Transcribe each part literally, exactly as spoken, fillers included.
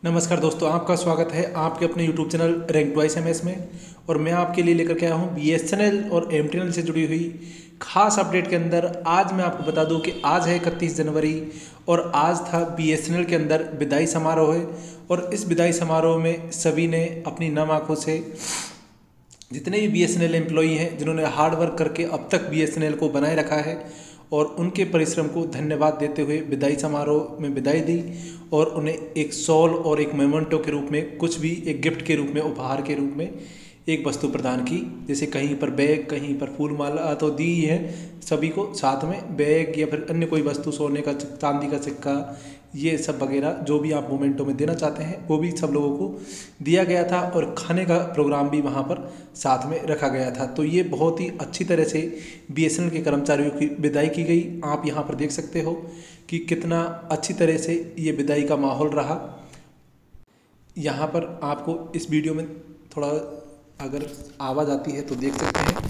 नमस्कार दोस्तों, आपका स्वागत है आपके अपने YouTube channel rank twice M S में। और मैं आपके लिए लेकर के आया हूँ बी एस एन एल और एम टी एन एल से जुड़ी हुई खास अपडेट के अंदर। आज मैं आपको बता दूं कि आज है इकतीस जनवरी और आज था बी एस एन एल के अंदर विदाई समारोह है। और इस विदाई समारोह में सभी ने अपनी नम आँखों से, जितने भी B S N L employee हैं जिन्होंने हार्ड वर्क करके अब तक बी एस एन एल को बनाए रखा है, और उनके परिश्रम को धन्यवाद देते हुए विदाई समारोह में विदाई दी और उन्हें एक शॉल और एक मेमेंटो के रूप में, कुछ भी एक गिफ्ट के रूप में, उपहार के रूप में एक वस्तु प्रदान की। जैसे कहीं पर बैग, कहीं पर फूल माला तो दी ही है सभी को, साथ में बैग या फिर अन्य कोई वस्तु, सोने का, चांदी का सिक्का, ये सब वगैरह जो भी आप मोमेंटो में देना चाहते हैं वो भी सब लोगों को दिया गया था। और खाने का प्रोग्राम भी वहाँ पर साथ में रखा गया था। तो ये बहुत ही अच्छी तरह से बी एस एन एल के कर्मचारियों की विदाई की गई। आप यहाँ पर देख सकते हो कि कितना अच्छी तरह से ये विदाई का माहौल रहा। यहाँ पर आपको इस वीडियो में थोड़ा अगर आवाज़ आती है तो देख सकते हैं।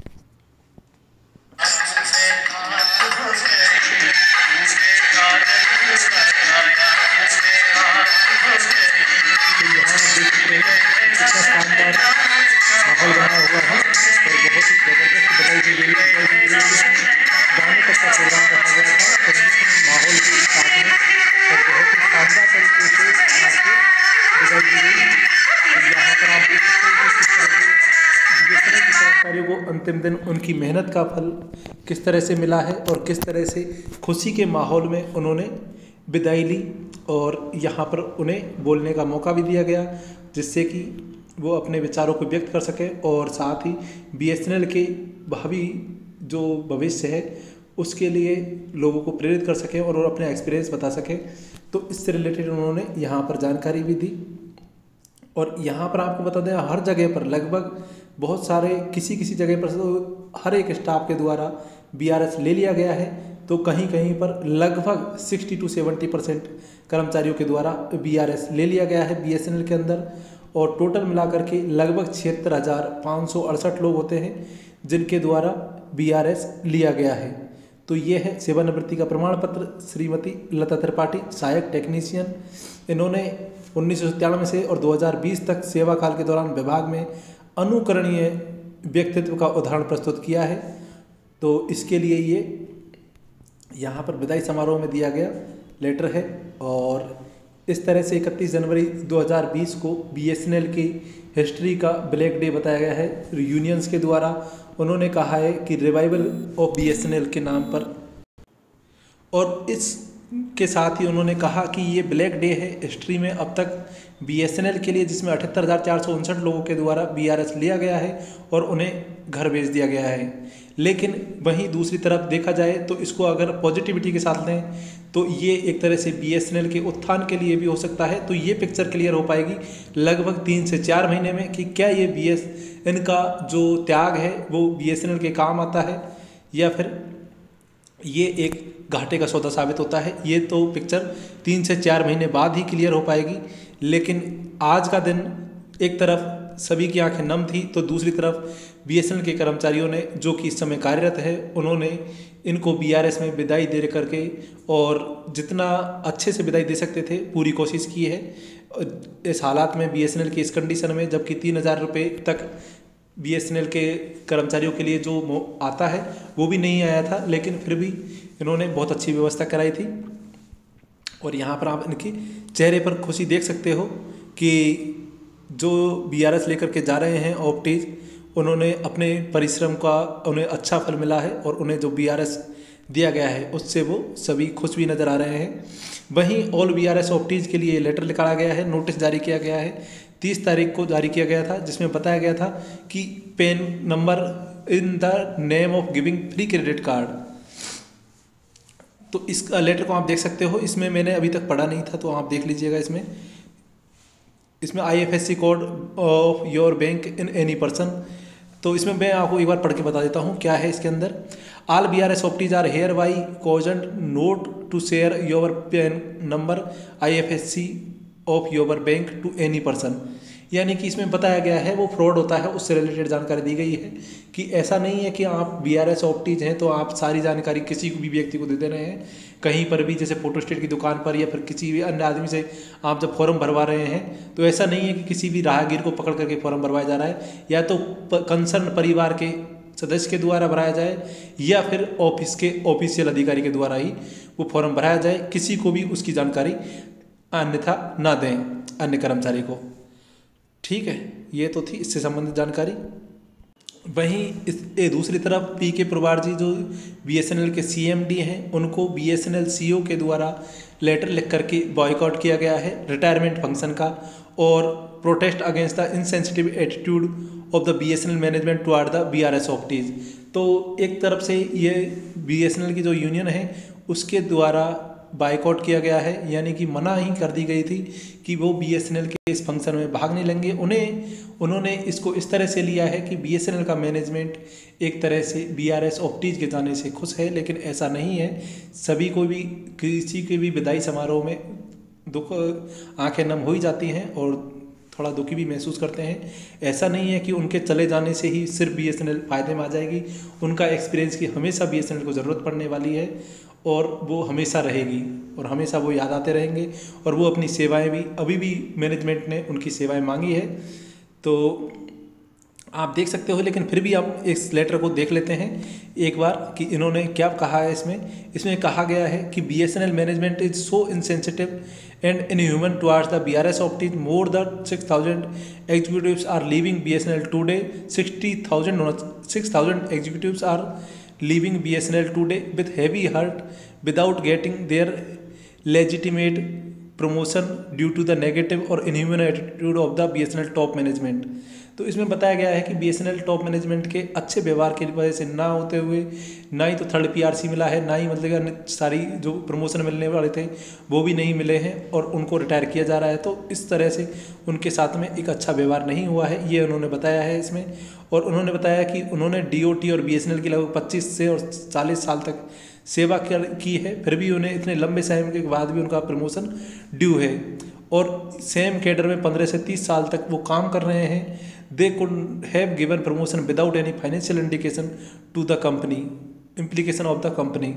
तो यहाँ देख सकते हैं कितना शानदार माहौल बना हुआ है और बहुत ही ज़बरदस्त विदाई की गई है। गाने तक का प्रोग्राम रखा गया था संगीत माहौल के साथ में, और बहुत ही शानदार तरीके से आपको विदाई की गई। तो यहाँ पर आप देख सकते हैं कि किस तरह से बी एस एन एल के कर्मचारियों को अंतिम दिन उनकी मेहनत का फल किस तरह से मिला है और किस तरह से खुशी के माहौल में उन्होंने विदाई ली। और यहाँ पर उन्हें बोलने का मौका भी दिया गया जिससे कि वो अपने विचारों को व्यक्त कर सकें और साथ ही बी एस एन एल के भावी जो भविष्य है उसके लिए लोगों को प्रेरित कर सकें और अपना एक्सपीरियंस बता सकें। तो इससे रिलेटेड उन्होंने यहाँ पर जानकारी भी दी। और यहाँ पर आपको बता दें, हर जगह पर लगभग बहुत सारे, किसी किसी जगह पर तो हर एक स्टाफ के द्वारा बी आर एस ले लिया गया है, तो कहीं कहीं पर लगभग साठ टू सत्तर परसेंट कर्मचारियों के द्वारा बी आर एस ले लिया गया है बी एस एन एल के अंदर। और टोटल मिलाकर के लगभग छिहत्तर हज़ार पाँच सौ अड़सठ लोग होते हैं जिनके द्वारा बी आर एस लिया गया है। तो ये है सेवानिवृत्ति का प्रमाण पत्र। श्रीमती लता त्रिपाठी, सहायक टेक्नीशियन, इन्होंने उन्नीस सौ सत्तानवे से और दो हज़ार बीस तक सेवा काल के दौरान विभाग में अनुकरणीय व्यक्तित्व का उदाहरण प्रस्तुत किया है। तो इसके लिए ये यहाँ पर विदाई समारोह में दिया गया लेटर है। और इस तरह से इकतीस जनवरी दो हज़ार बीस को बी एस एन एल की हिस्ट्री का ब्लैक डे बताया गया है यूनियंस के द्वारा। उन्होंने कहा है कि revival of B S N L के नाम पर, और इस के साथ ही उन्होंने कहा कि ये ब्लैक डे है हिस्ट्री में अब तक बी एस एन एल के लिए, जिसमें अठहत्तर हज़ार चार सौ उनसठ लोगों के द्वारा बी आर एस लिया गया है और उन्हें घर भेज दिया गया है। लेकिन वहीं दूसरी तरफ देखा जाए तो इसको अगर पॉजिटिविटी के साथ लें तो ये एक तरह से बी एस एन एल के उत्थान के लिए भी हो सकता है। तो ये पिक्चर क्लियर हो पाएगी लगभग तीन से चार महीने में कि क्या ये बी एस एन एल का जो त्याग है वो बी एस एन एल के काम आता है या फिर ये एक घाटे का सौदा साबित होता है। ये तो पिक्चर तीन से चार महीने बाद ही क्लियर हो पाएगी। लेकिन आज का दिन एक तरफ सभी की आंखें नम थी, तो दूसरी तरफ बी एस एन एल के कर्मचारियों ने, जो कि इस समय कार्यरत है, उन्होंने इनको बी आर एस में विदाई दे करके और जितना अच्छे से विदाई दे सकते थे पूरी कोशिश की है। इस हालात में बी एस एन एल की इस कंडीशन में, जबकि तीन हज़ार रुपये तक बी एस एन एल के कर्मचारियों के लिए जो आता है वो भी नहीं आया था, लेकिन फिर भी इन्होंने बहुत अच्छी व्यवस्था कराई थी। और यहाँ पर आप इनके चेहरे पर खुशी देख सकते हो कि जो बी आर एस लेकर के जा रहे हैं ऑप्टीज, उन्होंने अपने परिश्रम का उन्हें अच्छा फल मिला है और उन्हें जो बी आर एस दिया गया है उससे वो सभी खुश भी नज़र आ रहे हैं। वहीं all B R S optees के लिए लेटर निकाला गया है, नोटिस जारी किया गया है, तीस तारीख को जारी किया गया था, जिसमें बताया गया था कि PAN number in the name of giving free credit card. तो इस लेटर को आप देख सकते हो, इसमें मैंने अभी तक पढ़ा नहीं था तो आप देख लीजिएगा। इसमें इसमें I F S C code of your bank in any person. तो इसमें मैं आपको एक बार पढ़ के बता देता हूँ क्या है इसके अंदर। All B R S optees are hereby cogent not to share your PAN number I F S C of your bank to any person. यानी कि इसमें बताया गया है वो फ्रॉड होता है, उससे रिलेटेड जानकारी दी गई है कि ऐसा नहीं है कि आप बी आर एस ऑप्टीज हैं तो आप सारी जानकारी किसी भी व्यक्ति को दे दे रहे हैं। कहीं पर भी जैसे फोटोस्टेट की दुकान पर या फिर किसी भी अन्य आदमी से आप जब फॉर्म भरवा रहे हैं तो ऐसा नहीं है कि किसी भी राहगीर को पकड़ करके फॉर्म भरवाया जा रहा है, या तो कंसर्न परिवार के सदस्य के द्वारा भराया जाए या फिर ऑफिस के ऑफिशियल अधिकारी के द्वारा ही वो फॉर्म भराया जाए। किसी को भी उसकी जानकारी अन्यथा ना दें अन्य कर्मचारी को। ठीक है, ये तो थी इससे संबंधित जानकारी। वहीं इस ए दूसरी तरफ पी के प्रवार जी जो बी एस एन एल के सी एम डी हैं, उनको B S N L C O के द्वारा लेटर लिख करके बॉयकॉट किया गया है रिटायरमेंट फंक्शन का, और protest against the insensitive attitude of the B S N L management toward the B R S optees. तो एक तरफ से ये बी एस एन एल की जो यूनियन है उसके द्वारा बाइकआउट किया गया है, यानी कि मना ही कर दी गई थी कि वो बी एस एन एल के इस फंक्शन में भाग नहीं लेंगे। उन्हें उन्होंने इसको इस तरह से लिया है कि बी एस एन एल का मैनेजमेंट एक तरह से बी आर एस ऑप्टीज के जाने से खुश है, लेकिन ऐसा नहीं है। सभी को भी किसी के भी विदाई समारोह में दुख आंखें नम हो ही जाती हैं और थोड़ा दुखी भी महसूस करते हैं। ऐसा नहीं है कि उनके चले जाने से ही सिर्फ बी एस एन एल फायदे में आ जाएगी। उनका एक्सपीरियंस की हमेशा बी एस एन एल को ज़रूरत पड़ने वाली है और वो हमेशा रहेगी और हमेशा वो याद आते रहेंगे, और वो अपनी सेवाएं भी अभी भी मैनेजमेंट ने उनकी सेवाएं मांगी है तो आप देख सकते हो। लेकिन फिर भी आप इस लेटर को देख लेते हैं एक बार कि इन्होंने क्या कहा है। इसमें इसमें कहा गया है कि B S N L management is so insensitive and inhuman towards the B R S optees. More than six thousand executives are leaving B S N L today. Sixty thousand six thousand executives are leaving B S N L today with heavy heart without getting their legitimate promotion due to the negative or inhuman attitude of the B S N L top management। तो इसमें बताया गया है कि B S N L top management के अच्छे व्यवहार की वजह से ना होते हुए ना ही तो थर्ड पी आर सी मिला है, ना ही मतलब सारी जो प्रमोशन मिलने वाले थे वो भी नहीं मिले हैं और उनको रिटायर किया जा रहा है। तो इस तरह से उनके साथ में एक अच्छा व्यवहार नहीं हुआ है, ये उन्होंने बताया है इसमें। और उन्होंने बताया कि उन्होंने डी ओ टी और बी एस एन एल की लगभग पच्चीस से और चालीस साल तक सेवा की है, फिर भी उन्हें इतने लंबे समय के बाद भी उनका प्रमोशन ड्यू है और सेम कैडर में पंद्रह से तीस साल तक वो काम कर रहे हैं। They could have given promotion without any financial indication to the company implication of the company.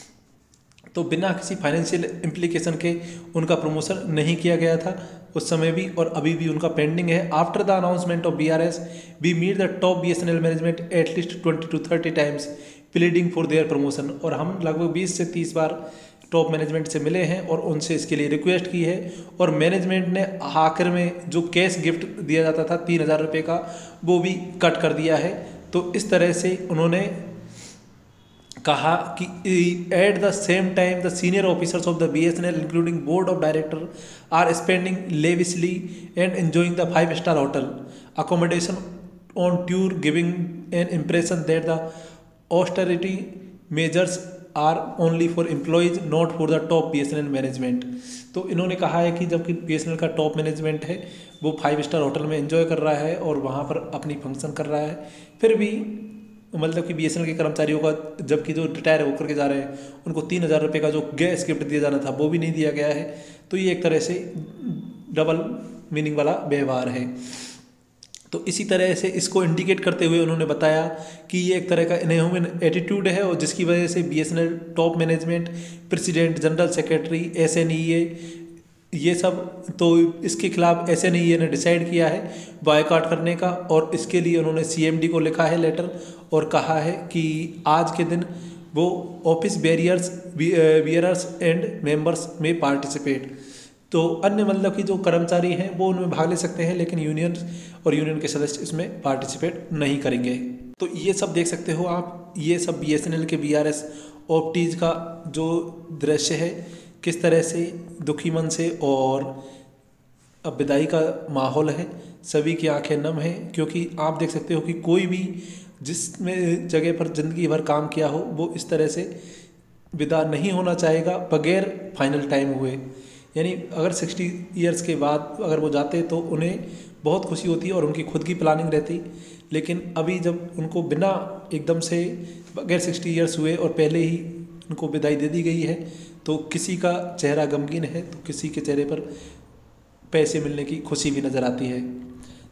तो बिना किसी फाइनेंशियल इम्प्लीकेशन के उनका प्रमोशन नहीं किया गया था उस समय भी, और अभी भी उनका पेंडिंग है। After the announcement of B R S we meet the top B S N L management at least twenty two thirty times pleading for their promotion. और हम लगभग बीस से तीस बार टॉप मैनेजमेंट से मिले हैं और उनसे इसके लिए रिक्वेस्ट की है, और मैनेजमेंट ने आखिर में जो कैश गिफ्ट दिया जाता था तीन हज़ार रुपये का वो भी कट कर दिया है। तो इस तरह से उन्होंने कहा कि at the same time the senior officers of the B S N L including board of director are spending lavishly and enjoying the five star hotel accommodation on tour, giving an impression that the austerity measures are only for employees not for the top B S N L management. तो इन्होंने कहा है कि जबकि B S N L का top management है वो five star hotel में एंजॉय कर रहा है और वहाँ पर अपनी फंक्शन कर रहा है, फिर भी मतलब कि बी एस एन एल के कर्मचारियों का जबकि जो रिटायर होकर के जा रहे हैं उनको तीन हज़ार रुपये का जो गैस गिफ्ट दिया जाना था वो भी नहीं दिया गया है। तो ये एक तरह से डबल मीनिंग वाला व्यवहार है। तो इसी तरह से इसको इंडिकेट करते हुए उन्होंने बताया कि ये एक तरह का इनह्यूमन एटीट्यूड है और जिसकी वजह से B S N L top management, president, general secretary, S N E A ये सब, तो इसके खिलाफ एस एन ई ए ने डिसाइड किया है बॉयकॉट करने का, और इसके लिए उन्होंने सी एम डी को लिखा है लेटर और कहा है कि आज के दिन वो office barriers bearers and members में पार्टिसिपेट। तो अन्य मतलब कि जो कर्मचारी हैं वो उनमें भाग ले सकते हैं, लेकिन यूनियन और यूनियन के सदस्य इसमें पार्टिसिपेट नहीं करेंगे। तो ये सब देख सकते हो आप, ये सब बी एस एन एल के बी आर एस ऑप्टीज का जो दृश्य है, किस तरह से दुखी मन से और अब विदाई का माहौल है, सभी की आंखें नम हैं, क्योंकि आप देख सकते हो कि कोई भी जिसमें जगह पर ज़िंदगी भर काम किया हो वो इस तरह से विदा नहीं होना चाहेगा बगैर फाइनल टाइम हुए। यानी अगर सिक्सटी ईयर्स के बाद अगर वो जाते तो उन्हें बहुत खुशी होती और उनकी खुद की प्लानिंग रहती, लेकिन अभी जब उनको बिना एकदम से बगैर सिक्सटी ईयर्स हुए और पहले ही उनको विदाई दे दी गई है तो किसी का चेहरा गमगीन है तो किसी के चेहरे पर पैसे मिलने की खुशी भी नज़र आती है।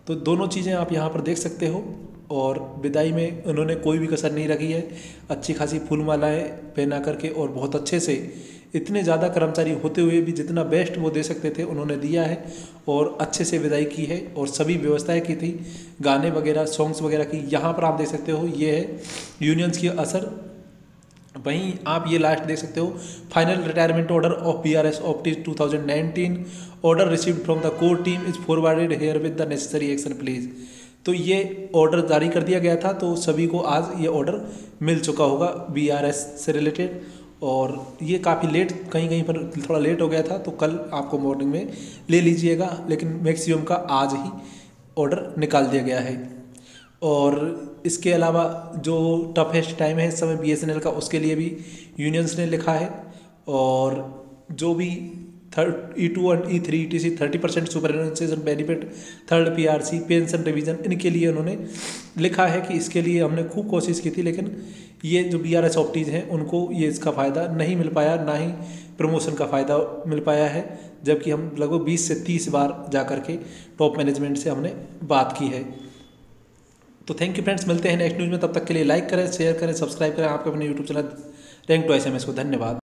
तो दोनों चीज़ें आप यहाँ पर देख सकते हो। और विदाई में उन्होंने कोई भी कसर नहीं रखी है, अच्छी खासी फूल मालाएँ पहना करके और बहुत अच्छे से, इतने ज़्यादा कर्मचारी होते हुए भी जितना बेस्ट वो दे सकते थे उन्होंने दिया है और अच्छे से विदाई की है और सभी व्यवस्थाएं की थी, गाने वगैरह सॉन्ग्स वगैरह की। यहाँ पर आप देख सकते हो ये है यूनियंस की असर। वहीं आप ये लास्ट देख सकते हो, final retirement order of B R S optees two thousand nineteen, order received from the core team is forwarded herewith the necessary action please. तो ये ऑर्डर जारी कर दिया गया था, तो सभी को आज ये ऑर्डर मिल चुका होगा बी आर एस से रिलेटेड। और ये काफ़ी लेट, कहीं कहीं पर थोड़ा लेट हो गया था, तो कल आपको मॉर्निंग में ले लीजिएगा, लेकिन मैक्सिमम का आज ही ऑर्डर निकाल दिया गया है। और इसके अलावा जो टफेस्ट टाइम है इस समय बी एस एन एल का, उसके लिए भी यूनियंस ने लिखा है। और जो भी third E two and E three E T C thirty percent supersession benefit, third P R C, pension revision, इनके लिए उन्होंने लिखा है कि इसके लिए हमने खूब कोशिश की थी, लेकिन ये जो बी आर एस ऑप्टीज हैं उनको ये इसका फ़ायदा नहीं मिल पाया, ना ही प्रमोशन का फ़ायदा मिल पाया है। जबकि हम लगभग बीस से तीस बार जा कर के टॉप मैनेजमेंट से हमने बात की है। तो थैंक यू फ्रेंड्स, मिलते हैं नेक्स्ट न्यूज़ में। तब तक के लिए लाइक करें, शेयर करें, सब्सक्राइब करें आपके अपने YouTube channel rank two S M S को। धन्यवाद।